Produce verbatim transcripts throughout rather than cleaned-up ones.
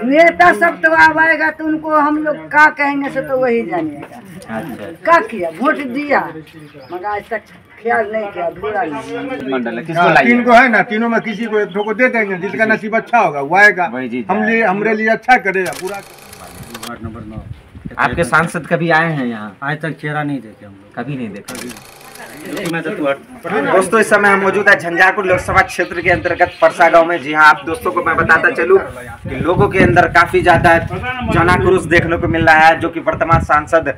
नेता सब तो अब आएगा तो उनको हम लोग क्या कहेंगे से तो वही जानिएगा। अच्छा क्या किया, वोट दिया मगर आज तक ख्याल नहीं किया, बुरा नहीं। मंडल है, किसको लाइए? तीन को है ना, तीनों में किसी को एक को दे देंगे, जिसका नसीब अच्छा होगा वो आएगा। हम लिए हमरे लिए अच्छा करेगा पूरा। वार्ड नंबर नौ। आपके सांसद कभी आए हैं यहाँ? आज तक चेहरा नहीं देखे हम लोग, कभी नहीं देखा। तो दोस्तों इस समय हम मौजूद है झंझारपुर लोकसभा क्षेत्र के अंतर्गत परसा गांव में। जी हाँ, आप दोस्तों को मैं बताता चलूं कि लोगों के अंदर काफी ज्यादा जनाक्रोश देखने को मिल रहा है, जो कि वर्तमान सांसद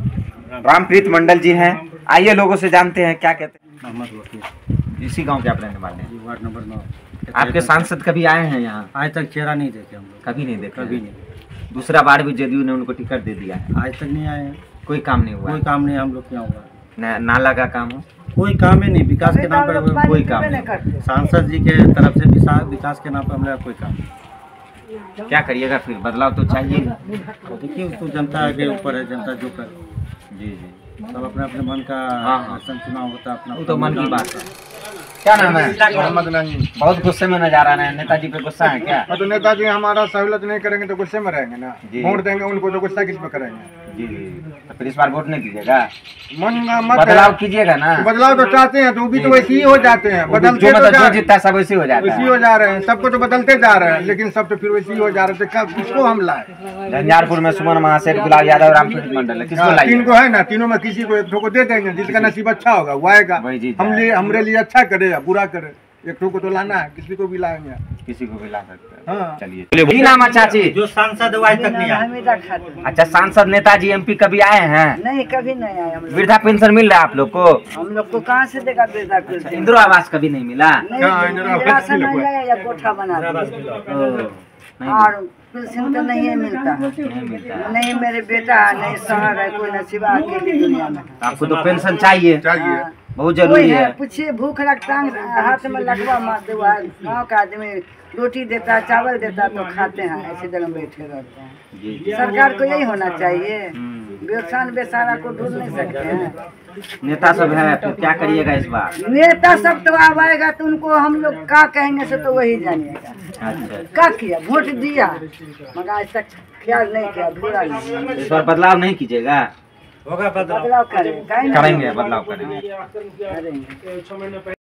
रामप्रीत मंडल जी हैं। आइए लोगों से जानते हैं क्या कहते हैं। मोहम्मद वकील, इसी गांव के आप रहने वाले हैं? वार्ड नंबर नौ। आपके सांसद कभी आए हैं यहाँ? आज तक चेहरा नहीं देखे हम लोग, कभी नहीं देखा। कभी नहीं। दूसरा बार भी जदयू ने उनको टिकट दे दिया है, आज तक नहीं आए हैं, कोई काम नहीं हुआ। कोई काम नहीं हम लोग क्या हुआ, न- नाला का काम हो, कोई काम ही नहीं। विकास के नाम पर कोई काम नहीं। सांसद जी के तरफ से विशा- विकास के नाम पर हमारा कोई काम नहीं। क्या करिएगा फिर? बदलाव तो चाहिए। तो देखिए उसको जनता के ऊपर है, जनता जो कर। जी जी, सब अपने अपने मन का हाँ, हाँ। आसन चुनाव होता है अपना, वो तो मन की बात है। क्या नाम है? मोहम्मद नहीं। बहुत गुस्से में नजर आ रहे हैं, नेताजी पे गुस्सा है क्या? तो नेताजी हमारा सहूलत नहीं करेंगे तो गुस्से में रहेंगे ना। जी। वोट देंगे उनको तो गुस्सा किस पे करेंगे। जी जी, तो फिर इस बार वोट नहीं कीजिएगा, मन मत बदलाव कीजिएगा ना। बदलाव तो चाहते हैं तो वो भी तो वैसे ही हो जाते हैं, वो भी बदलते जो तो मतलब जा जो जीतता है सब वैसे हो जाता वैसे ही है। हो जा रहे हैं, सबको तो बदलते जा रहे हैं, लेकिन सब तो फिर वैसे ही हो जा रहे थे। कब किसको हम लाए? झंझारपुर में सुमन महासेठ, गुलाब यादव, रामप्रीत मंडल है, किसको हाँ, तीन लाइए? को है ना, तीनों में किसी को एक को दे देंगे, जिसका नसीब अच्छा होगा वो आएगा। वही जी, हम लिए हमरे लिए अच्छा करे या बुरा करे, एक को तो लाना है, किसी को भी लाएंगे। किसी को भी ला सकते हैं। हाँ। चलिए, की नाम है चाची? जो सांसद है वो आज तक नहीं आया। हमीदा खातून। अच्छा, सांसद नेताजी एमपी कभी आए हैं? नहीं, कभी नहीं आए हम लोग। वृद्धा पेंशन मिल रहा है आप लोग को? हम लोग को कहाँ से देगा वृद्धा पेंशन? इंदिरा आवास कभी नहीं मिला? नहीं, हाँ, इंदिरा आवास इंदिरा आवास मिला हुआ नहीं है, या कोठा बना दिया। ओ, नहीं और पेंशन तो नहीं मिलता है। नहीं मिलता है। नहीं मेरे बेटा, नहीं शहर है, कोई नसीबा अकेली दुनिया में। आपको तो पेंशन चाहिए, चाहिए। हाँ। बहुत कोई जरूरी है है। पूछिए, भूख लगता है हाथ में लकवा मारते हुआ गाँव का आदमी रोटी देता है, चावल देता है तो खाते हैं, ऐसे जगह बैठे रहते हैं। जी जी। सरकार को यही होना चाहिए। हम्म। बेसान बेसारा को ढूंढ नहीं सकते हैं। नेता सब है, फिर क्या करिएगा इस बार? नेता सब तो अब आएगा तो उनको हम लोग क्या कहेंगे से तो वही जानिएगा। अच्छा, क्या किया, वोट दिया मगर आज तक ख्याल नहीं किया, बुरा नहीं। इस बार बदलाव नहीं कीजिएगा? होगा बदलाव। बदलाव करेंगे, करेंगे, बदलाव करेंगे। करेंगे।